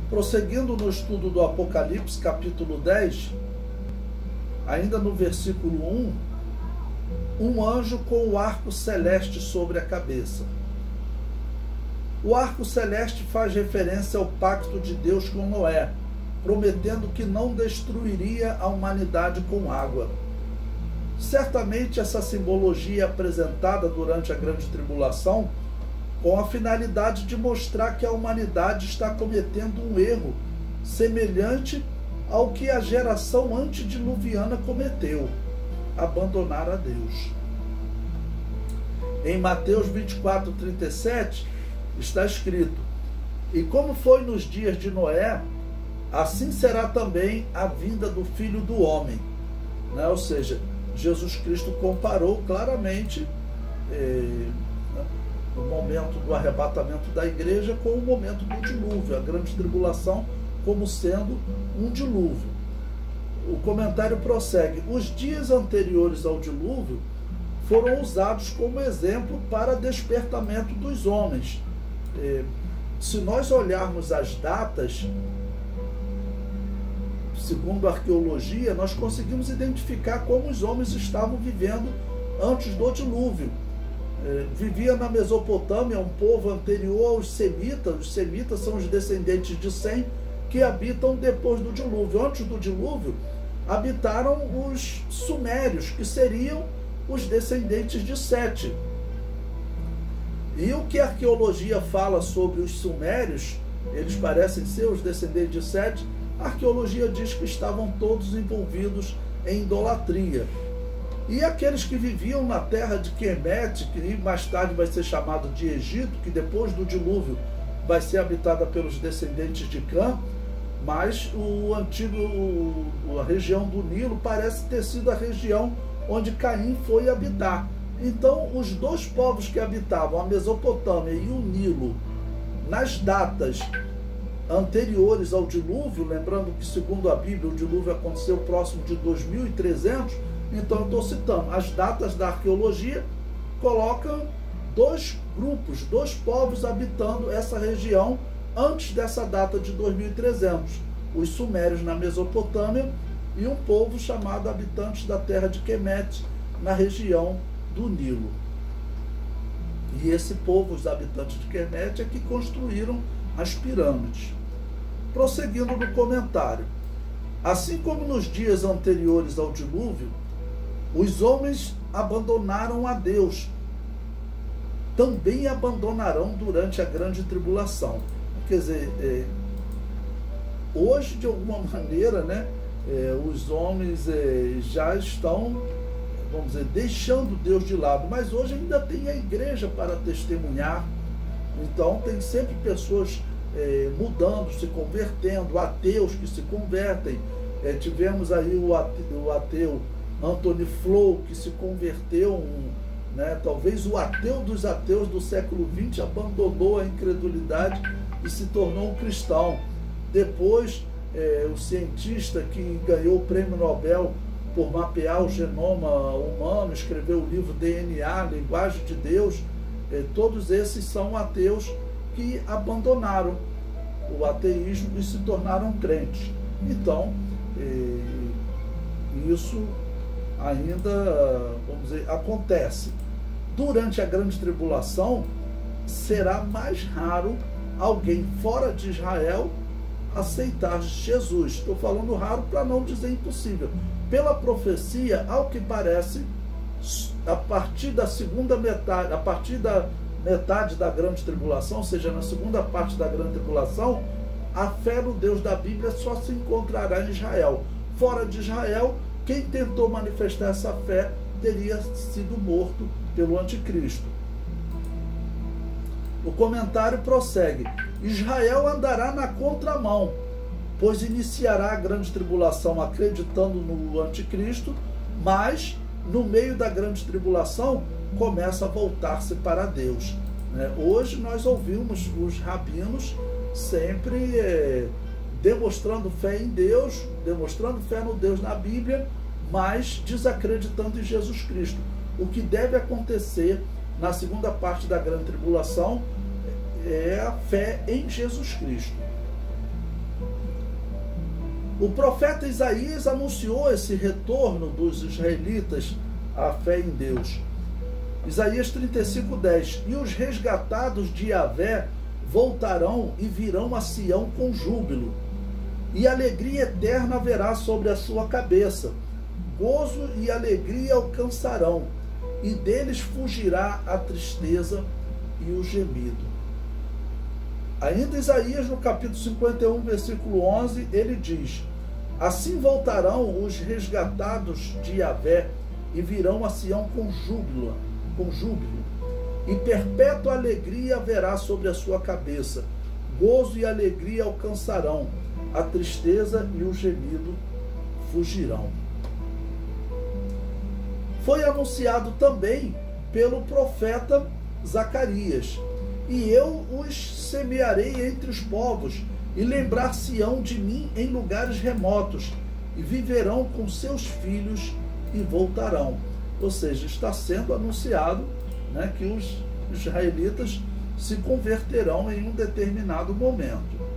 Prosseguindo no estudo do Apocalipse, capítulo 10, ainda no versículo 1, um anjo com o arco celeste sobre a cabeça. O arco celeste faz referência ao pacto de Deus com Noé, prometendo que não destruiria a humanidade com água. Certamente essa simbologia é apresentada durante a grande tribulação com a finalidade de mostrar que a humanidade está cometendo um erro semelhante ao que a geração antediluviana cometeu: abandonar a Deus. Em Mateus 24:37 está escrito: e como foi nos dias de Noé, assim será também a vinda do Filho do Homem. Ou seja, Jesus Cristo comparou claramente o momento do arrebatamento da igreja com o momento do dilúvio, a grande tribulação como sendo um dilúvio. O comentário prossegue: os dias anteriores ao dilúvio foram usados como exemplo para despertamento dos homens. Se nós olharmos as datas, segundo a arqueologia, nós conseguimos identificar como os homens estavam vivendo antes do dilúvio. Vivia na Mesopotâmia um povo anterior aos semitas. Os semitas são os descendentes de Sem, que habitam depois do dilúvio. Antes do dilúvio, habitaram os sumérios, que seriam os descendentes de Sete. E o que a arqueologia fala sobre os sumérios, eles parecem ser os descendentes de Sete. A arqueologia diz que estavam todos envolvidos em idolatria. E aqueles que viviam na terra de Quemete, que mais tarde vai ser chamado de Egito, que depois do dilúvio vai ser habitada pelos descendentes de Cã, mas a região do Nilo parece ter sido a região onde Caim foi habitar. Então, os dois povos que habitavam a Mesopotâmia e o Nilo, nas datas anteriores ao dilúvio, lembrando que, segundo a Bíblia, o dilúvio aconteceu próximo de 2300, então eu estou citando, as datas da arqueologia colocam dois grupos, dois povos habitando essa região antes dessa data de 2300, os sumérios na Mesopotâmia e um povo chamado habitantes da terra de Quemete, na região do Nilo. E esse povo, os habitantes de Quemete, é que construíram as pirâmides. Prosseguindo no comentário: assim como nos dias anteriores ao dilúvio, os homens abandonaram a Deus, também abandonarão durante a grande tribulação. Quer dizer, hoje, de alguma maneira, os homens já estão, vamos dizer, deixando Deus de lado, mas hoje ainda tem a igreja para testemunhar. Então tem sempre pessoas mudando, se convertendo, ateus que se convertem. Tivemos aí o ateu Anthony Flew, que se converteu, talvez o ateu dos ateus do século XX, abandonou a incredulidade e se tornou um cristão. Depois, o cientista que ganhou o prêmio Nobel por mapear o genoma humano, escreveu o livro DNA, Linguagem de Deus, todos esses são ateus que abandonaram o ateísmo e se tornaram crentes. Então, isso ainda, vamos dizer, acontece. Durante a grande tribulação, será mais raro alguém fora de Israel aceitar Jesus. Estou falando raro para não dizer impossível. Pela profecia, ao que parece, a partir da segunda metade, a partir da metade da grande tribulação, ou seja, na segunda parte da grande tribulação, a fé no Deus da Bíblia só se encontrará em Israel. Fora de Israel, quem tentou manifestar essa fé teria sido morto pelo anticristo. O comentário prossegue: Israel andará na contramão, pois iniciará a grande tribulação acreditando no anticristo, mas no meio da grande tribulação começa a voltar-se para Deus. Hoje nós ouvimos os rabinos sempre demonstrando fé em Deus, demonstrando fé no Deus na Bíblia, mas desacreditando em Jesus Cristo. O que deve acontecer na segunda parte da grande tribulação é a fé em Jesus Cristo. O profeta Isaías anunciou esse retorno dos israelitas à fé em Deus. Isaías 35:10. E os resgatados de Yahvé voltarão e virão a Sião com júbilo, e alegria eterna haverá sobre a sua cabeça. Gozo e alegria alcançarão, e deles fugirá a tristeza e o gemido. Ainda Isaías, no capítulo 51, versículo 11, ele diz: assim voltarão os resgatados de Yahvé e virão a Sião com júbilo, e perpétua alegria haverá sobre a sua cabeça. Gozo e alegria alcançarão, a tristeza e o gemido fugirão. Foi anunciado também pelo profeta Zacarias: e eu os semearei entre os povos, e lembrar-se-ão de mim em lugares remotos, e viverão com seus filhos e voltarão. Ou seja, está sendo anunciado, né, que os israelitas se converterão em um determinado momento.